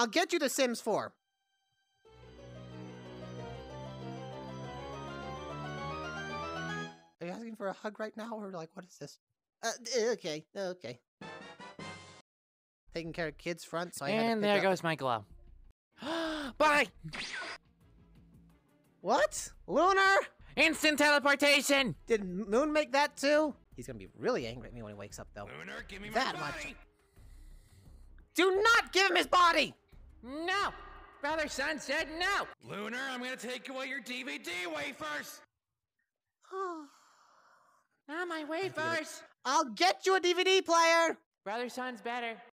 I'll get you The Sims 4. Are you asking for a hug right now, or like, what is this? Okay. Taking care of kids front, so I had to And pick there up... goes my glow. Bye! What? Lunar? Instant teleportation! Did Moon make that too? He's gonna be really angry at me when he wakes up, though. Lunar, give me That my much. body! Do not give him his body! No! Brother Sun said no! Lunar, I'm gonna take away your DVD wafers! Not my wafers! I'll get you a DVD player! Brother Sun's better.